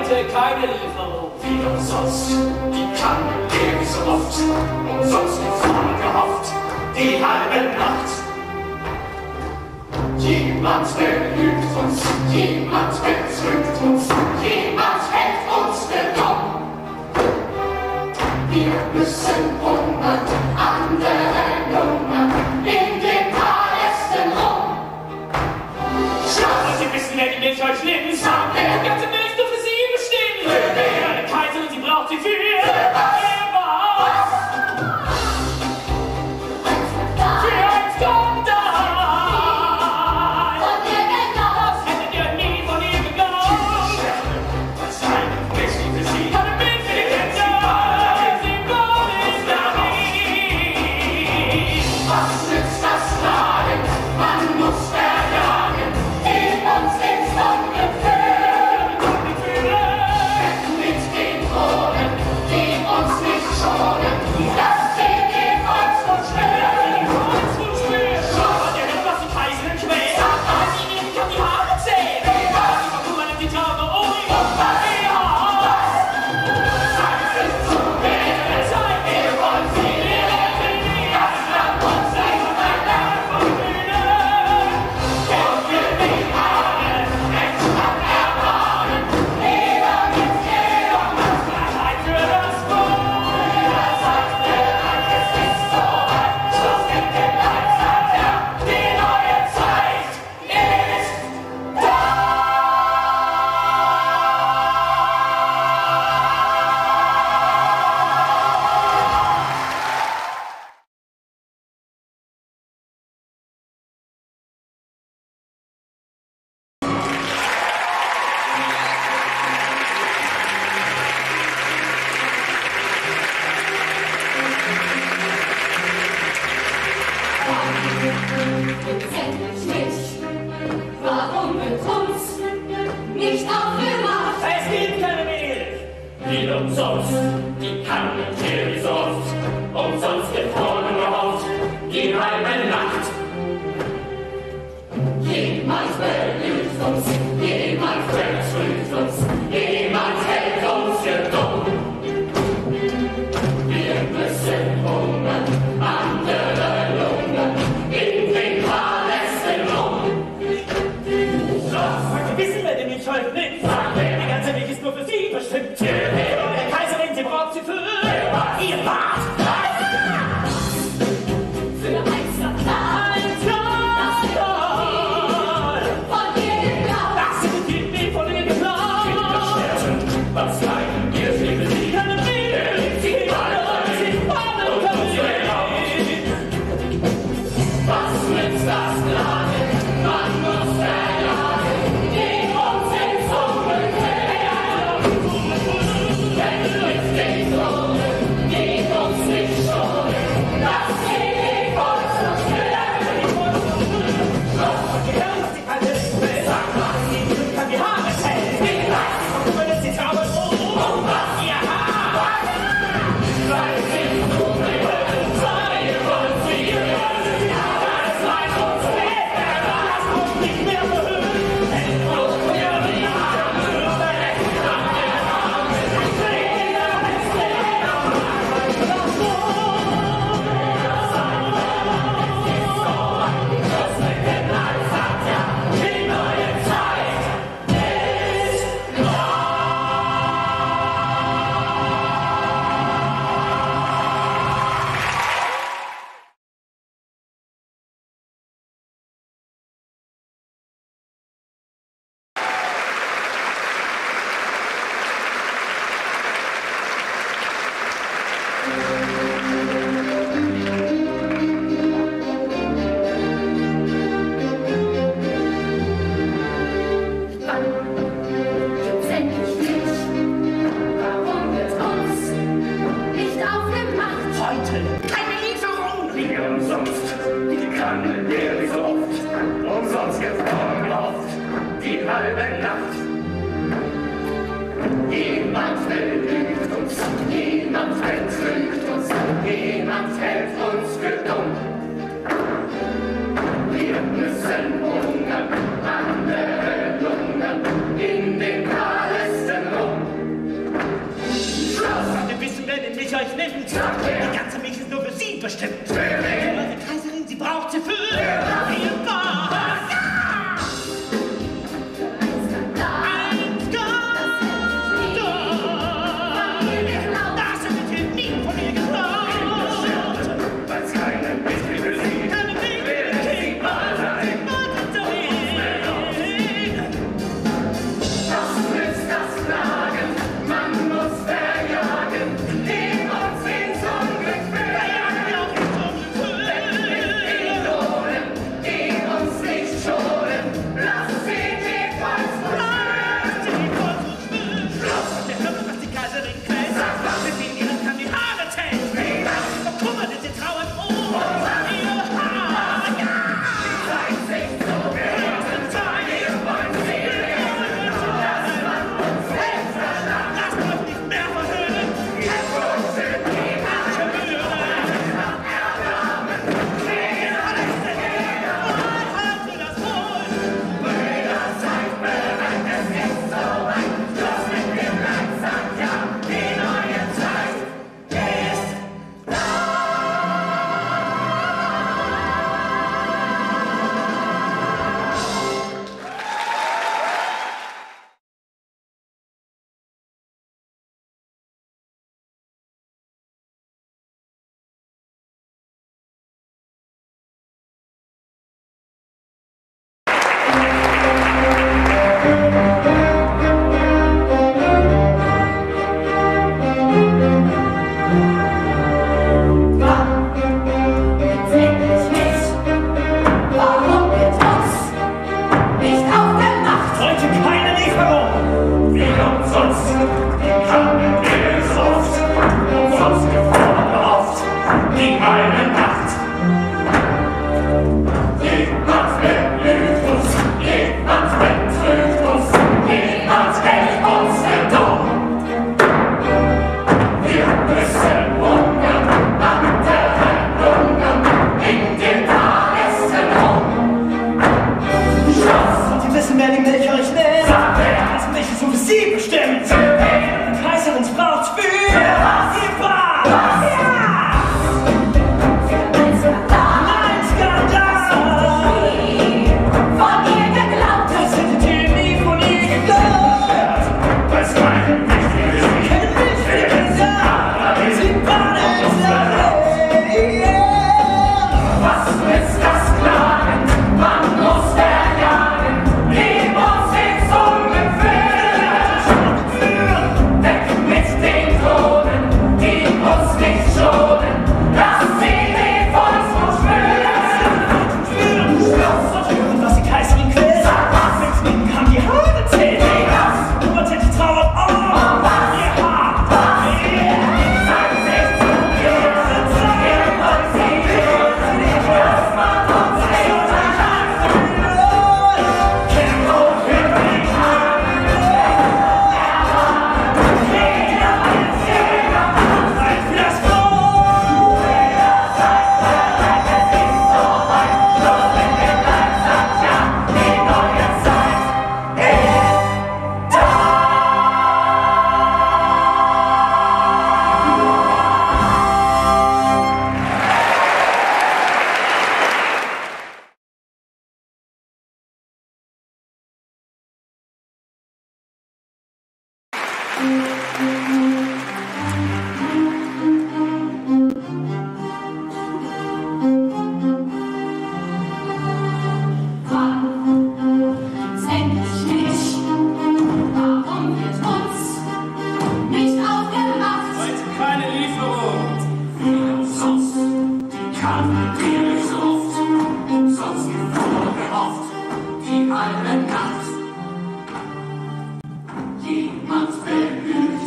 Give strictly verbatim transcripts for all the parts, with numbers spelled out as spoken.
heute keine Lieferung. Wie umsonst, die kann der wie so oft, umsonst gefahren gehofft, die halbe Nacht. Jemand belügt uns, jemand betrügt uns, jemand hält uns für dumm. Wir müssen hungern, andere lungern, in den Palästen rum. Und Sie wissen, wer die Milch heute nimmt. Sag wer. Die ganze Milch nur für Sie bestimmt. Für wen? Eine Kaiserin, sie braucht sie für. Für was? Für was? Für ein Skandal. Von ihr geglaubt. Das hättet ihr nie von ihr geglaubt. Was eine Milch für Sie. Keine Milch für die Kinder. Sie wollen da nie. Was nützt das Klagen? Man muss verjagen, in uns ins Ungefühl. Mit den Drogen, die uns nicht schonen, dass sie den Volksmund spüren. Schaut ihr denn, was die Kaiserin quält? Wenn sie ihnen kann die Haare zählen. Die Verkummern nimmt die Tage um. Ja. Zeit ist zu wählen, Zeit. wir wollen sie lehren. Das Land uns ein Land von Grünen. Und wir die Haare, Menschland ermahnen. Jeder mit jeder Macht. Zeit für das Volk. Er sagte, es ist so weit. Schluss mit dem Leid, sagt er. Die neue Zeit ist Endlich nicht. Warum mit uns nicht aufgemacht? Es gibt keine Milch. wie umsonst, die kann nicht hier wie so oft, umsonst gefroren gehofft, die halbe Nacht. Jemand belügt uns, jemand betrügt uns, jemand hält uns für dumm. Wir müssen hungern, andere lungern, in den Palästen rum. Sie wissen, wer die Milch heute nimmt. Sag wer. Die ganze Milch ist nur für Sie bestimmt. Für wen? Der Kaiserin, sie braucht sie für. was? Ihr Bart. Für ein Skandal. Ein Skandal. Von ihr geglaubt. Das sind die Milch von ihr geklaut. Sterben, was leiden wir für sie? Keine Milch. Sie wollen, sie wollen keine Milch. Was nützt das Klagen? Man muss verjagen, geh uns ins Unglück. Denn mit den Drogen, die uns nicht schonen, dass sie den Volksmund spüren. Gehört, was die Kaiserin will. Sag was, Sie kann die Haare zählen. wie was, Und wenn sie trauen, oh, um was, ihr Haar. weil sie zu regeln, wir wollen sie regeln. Das Leid uns lebt, Das kommt nicht mehr verhüllt. und wir die die neue Zeit ist Gibt's endlich nicht. Warum wird uns nicht aufgemacht? Heute keine Lieferung. wie umsonst, die kann der wie so oft, umsonst gefroren gehofft, die halbe Nacht. Jemand belügt uns, jemand betrügt uns, jemand hält uns für dumm. Wir müssen hungern, andere lungern, in den Palästen rum. euch nimmt. Die ganze Milch ist nur für sie bestimmt. Eure Kaiserin, sie braucht sie für ihr Gott. Niemand behütet.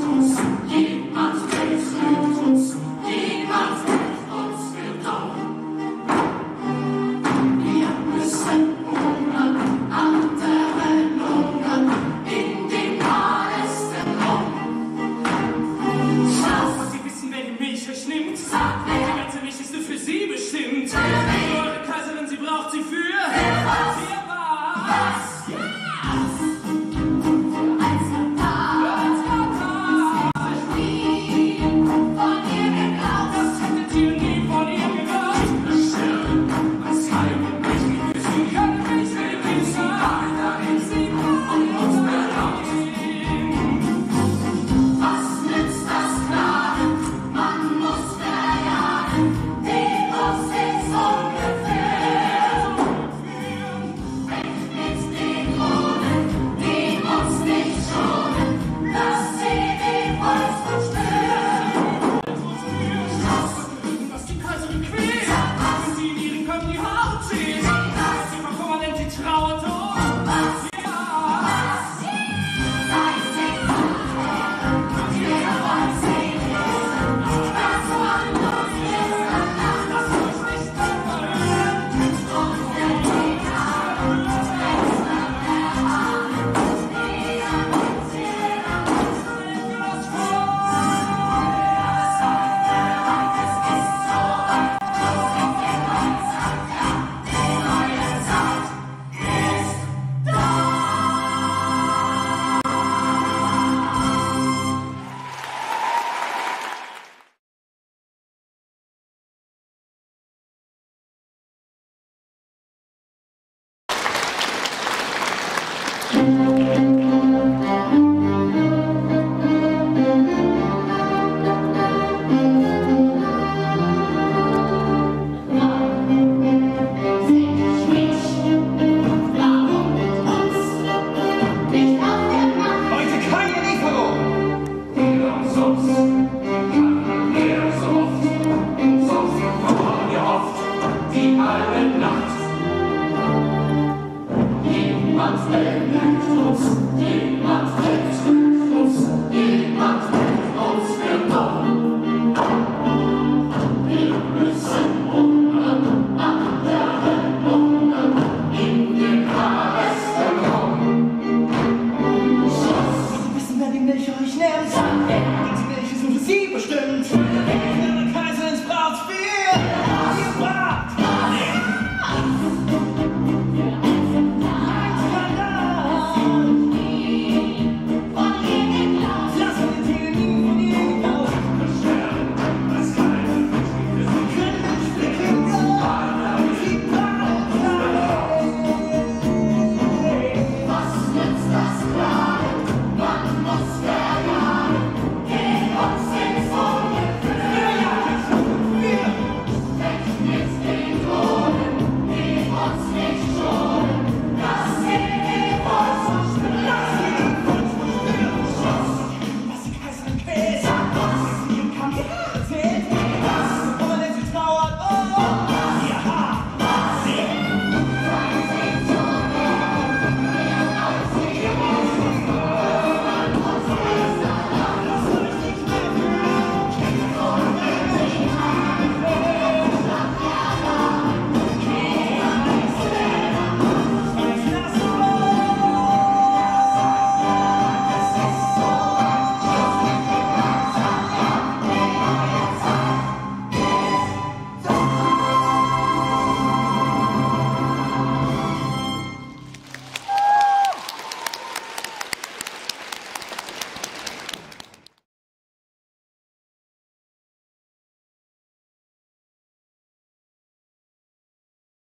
Sie bestimmt.